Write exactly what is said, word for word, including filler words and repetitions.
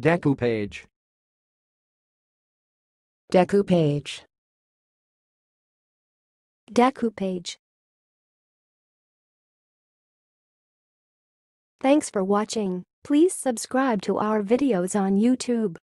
Découpage. Découpage. Découpage. Thanks for watching. Please subscribe to our videos on YouTube.